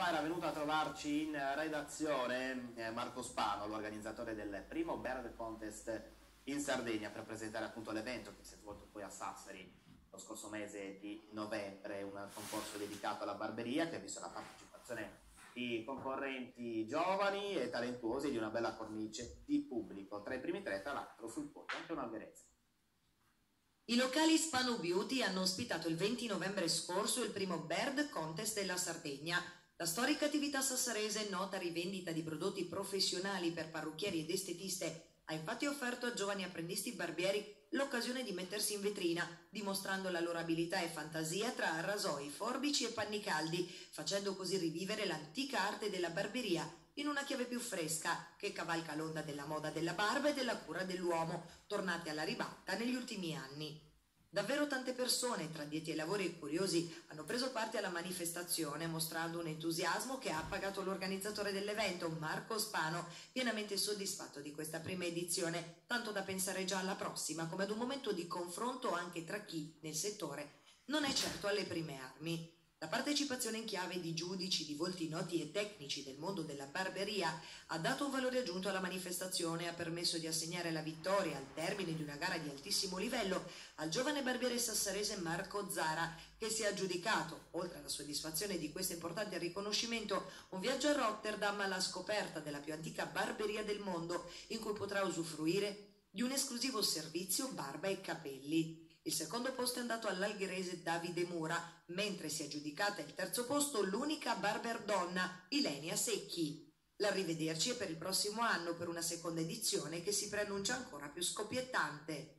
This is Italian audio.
fa era venuto a trovarci in redazione Marco Spano, l'organizzatore del primo Bird Contest in Sardegna, per presentare appunto l'evento che si è svolto poi a Sassari lo scorso mese di novembre, un concorso dedicato alla barberia che ha visto la partecipazione di concorrenti giovani e talentuosi di una bella cornice di pubblico. Tra i primi tre, tra l'altro, sul podio anche un algherese. I locali Spano Beauty hanno ospitato il 20 novembre scorso il primo Bird Contest della Sardegna. La storica attività sassarese, nota rivendita di prodotti professionali per parrucchieri ed estetiste, ha infatti offerto a giovani apprendisti barbieri l'occasione di mettersi in vetrina, dimostrando la loro abilità e fantasia tra rasoi, forbici e panni caldi, facendo così rivivere l'antica arte della barberia in una chiave più fresca, che cavalca l'onda della moda della barba e della cura dell'uomo, tornate alla ribalta negli ultimi anni. Davvero tante persone, tra addetti ai lavori e curiosi, hanno preso parte alla manifestazione, mostrando un entusiasmo che ha appagato l'organizzatore dell'evento, Marco Spano, pienamente soddisfatto di questa prima edizione, tanto da pensare già alla prossima, come ad un momento di confronto anche tra chi, nel settore, non è certo alle prime armi. La partecipazione in chiave di giudici di volti noti e tecnici del mondo della barberia ha dato un valore aggiunto alla manifestazione e ha permesso di assegnare la vittoria al termine di una gara di altissimo livello al giovane barbiere sassarese Marco Zara, che si è aggiudicato, oltre alla soddisfazione di questo importante riconoscimento, un viaggio a Rotterdam alla scoperta della più antica barberia del mondo, in cui potrà usufruire di un esclusivo servizio barba e capelli. Il secondo posto è andato all'algherese Davide Mura, mentre si è aggiudicata il terzo posto l'unica barber donna, Ilenia Secchi. L'arrivederci è per il prossimo anno per una seconda edizione che si preannuncia ancora più scoppiettante.